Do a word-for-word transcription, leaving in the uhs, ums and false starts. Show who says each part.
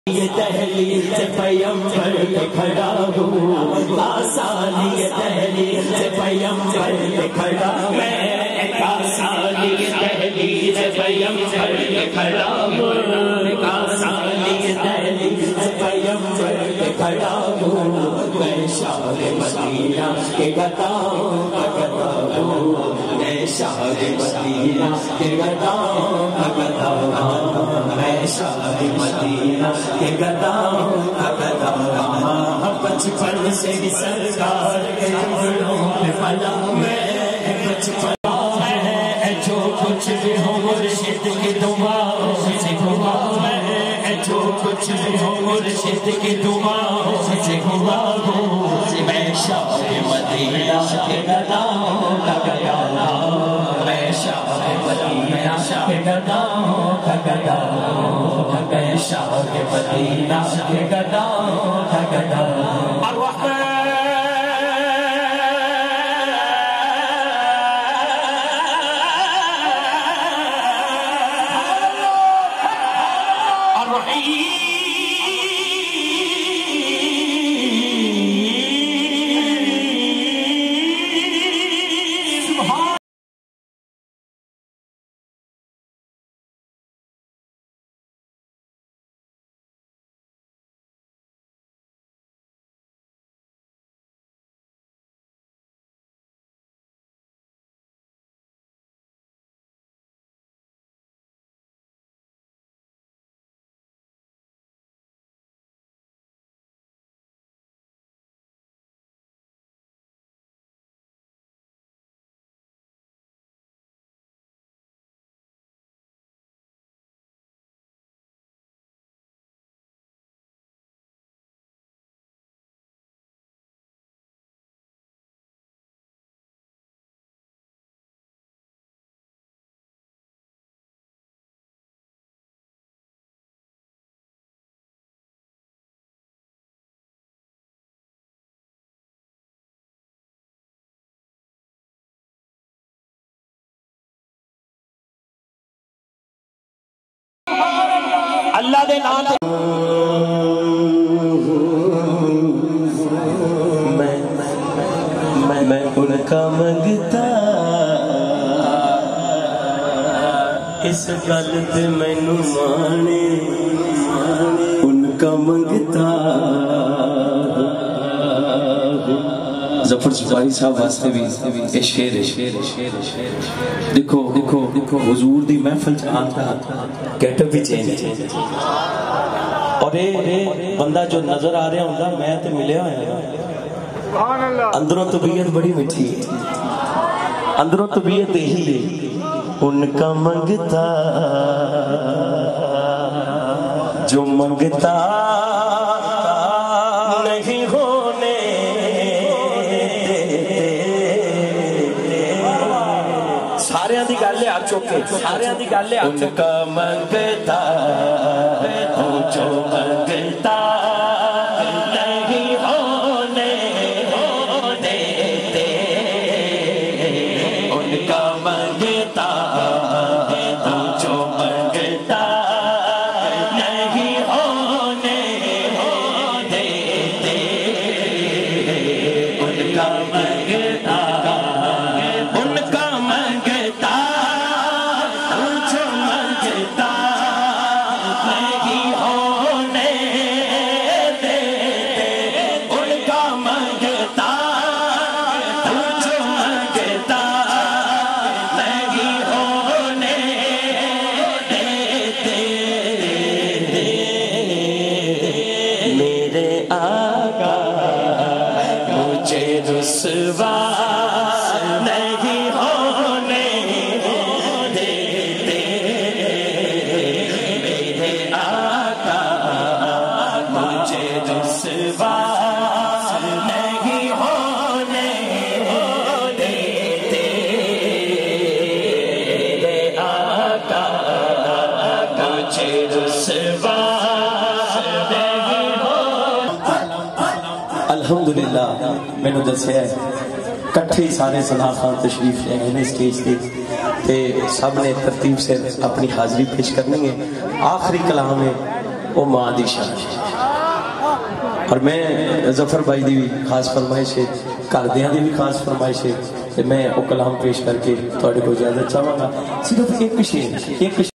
Speaker 1: یہ تحلیل سے پیمبر پہ کھڑا ہوں، آسانی یہ تحلیل سے پیمبر پہ کھڑا میں، ایک آسانی یہ تحلیل سے پیمبر پہ کھڑا ہوں، ایک آسانی یہ تحلیل سے پیمبر پہ کھڑا ہوں، میں شاہ مدینہ کے گداؤں کا گدا ہوں، میں شاہ مدینہ کے گداؤں کا گدا ہوں، میں شاہ مدینہ کہ گداؤں کا گدا بچپن سے ہی سرکار کے جملوں پہ پلا میں، بچپن ہے جو کچھ بھی ہو مرشد کی دعاؤں سے ہوا میں، جو کچھ بھی ہو مرشد کی دعاؤں سے ہوا ہوں، میں شاہ مدینہ کے گداؤں کا گدا، میں شاہ مدینہ کے گداؤں کا گدا، میں شاہ مدینہ کے گداؤں کا گدا۔ اللہ دے نام میں میں ان کا منگتا، اس گل تے مینوں مانے ان کا منگتا۔ ظفر سپاہی صاحب واسطے بھی یہ شعر ہے، دیکھو دیکھو دیکھو حضور دی محفل آتا گیٹ اپ بھی چینج، اور یہ بندہ جو نظر آ رہا ہوتا میں تے ملیا ہوا، اندروں طبیعت بڑی میٹھی، اندروں طبیعت یہی ہے ان کا منگتا، جو منگتا نہیں ہونے سارے دی گل ہے، آپ چوکے سارے دی گل ہے، ان کا منگتا جو منگتا نہیں ہونے دیتے، ان کا منگتا جو منگتا نہیں ہونے دیتے، ان کا منگتا ان کا منگتا جو منگتا نہیں ہونے دیتے، ان کا منگتا جو منگتا نہیں ہونے دیتے، میرے آقا مجھے رسوا نہیں ہونے دیتے، میرے آقا مجھے رسوا نہیں ہونے دیتے، میرے آقا مجھے رسوا نہیں ہونے۔ الحمدللہ میں نے دسیا ہے کٹھے سارے صلاح خان تشریف لے گئے اسٹیج تے تے سب نے ترتیب سے اپنی حاضری پیش کرنی ہے، آخری کلام ہے
Speaker 2: وہ ماں دی شان ہے۔ اور میں ظفر بھائی دی بھی خاص فرمائش ہے، کردیاں دی بھی خاص فرمائش ہے، میں وہ کلام پیش کر کے تھوڑے کو اجازت چاہوں گا۔ صرف ایک شعر ایک